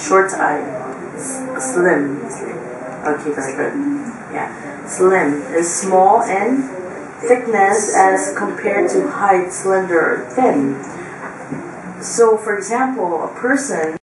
Short I. Slim. Okay, very good. Yeah. Slim is small and thickness as compared to height, slender, thin. So, for example, a person